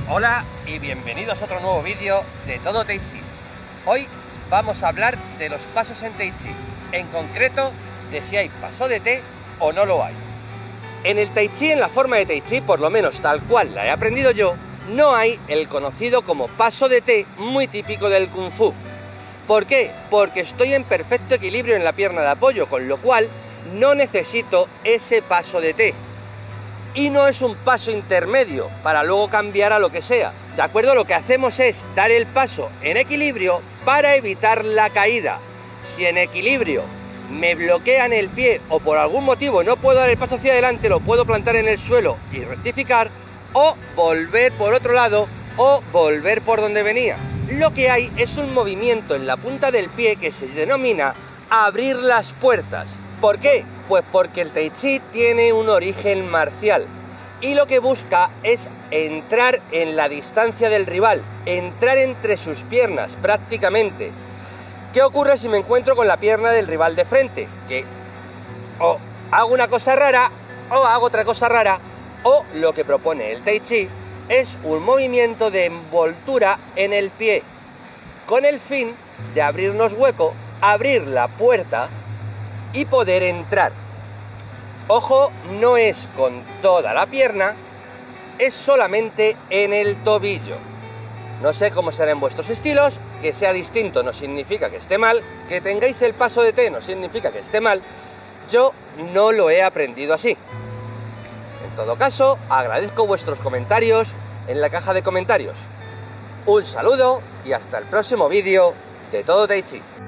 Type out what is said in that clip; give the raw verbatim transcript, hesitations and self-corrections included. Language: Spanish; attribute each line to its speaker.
Speaker 1: Hola y bienvenidos a otro nuevo vídeo de Todo Tai Chi. Hoy vamos a hablar de los pasos en Tai Chi, en concreto de si hay paso de té o no lo hay. En el Tai Chi, en la forma de Tai Chi, por lo menos tal cual la he aprendido yo, no hay el conocido como paso de té muy típico del Kung Fu. ¿Por qué? Porque estoy en perfecto equilibrio en la pierna de apoyo, con lo cual no necesito ese paso de té. Y no es un paso intermedio para luego cambiar a lo que sea, ¿de acuerdo? Lo que hacemos es dar el paso en equilibrio para evitar la caída. Si en equilibrio me bloquean el pie o por algún motivo no puedo dar el paso hacia adelante, lo puedo plantar en el suelo y rectificar, o volver por otro lado o volver por donde venía. Lo que hay es un movimiento en la punta del pie que se denomina abrir las puertas. ¿Por qué? Pues porque el Tai Chi tiene un origen marcial y lo que busca es entrar en la distancia del rival, entrar entre sus piernas prácticamente. ¿Qué ocurre si me encuentro con la pierna del rival de frente? Que o hago una cosa rara o hago otra cosa rara, o lo que propone el Tai Chi es un movimiento de envoltura en el pie con el fin de abrirnos hueco, abrir la puerta y poder entrar. Ojo, no es con toda la pierna, es solamente en el tobillo. No sé cómo será en vuestros estilos, que sea distinto no significa que esté mal, que tengáis el paso de té no significa que esté mal, yo no lo he aprendido así. En todo caso, agradezco vuestros comentarios en la caja de comentarios. Un saludo y hasta el próximo vídeo de Todo Tai Chi.